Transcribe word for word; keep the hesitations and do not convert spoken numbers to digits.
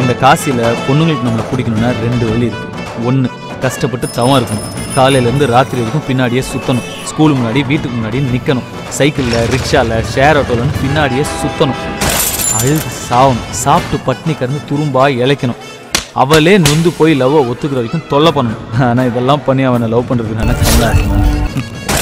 இந்த காசியில் பொண்ணுங்களுக்கு நம்மளை பிடிக்கணும்னா ரெண்டு வழி இருக்குது. ஒன்று, கஷ்டப்பட்டு தவம் இருக்கணும். காலையிலேருந்து ராத்திரி வரைக்கும் பின்னாடியே சுற்றணும். ஸ்கூலுக்கு முன்னாடி வீட்டுக்கு முன்னாடி நிற்கணும். சைக்கிளில், ரிக்ஷாவில், ஷேர் ஆட்டோலன்னு பின்னாடியே சுற்றணும். அழுது சாவணும். சாப்பிட்டு பட்னி கறந்து துரும்பா இழைக்கணும். அவளே நொந்து போய் லவ்வை ஒத்துக்கிற வரைக்கும் தொல்லை பண்ணணும். ஆனால் இதெல்லாம் பண்ணி அவனை லவ் பண்ணுறதுக்கு நினச்சாங்களா இருக்கணும்.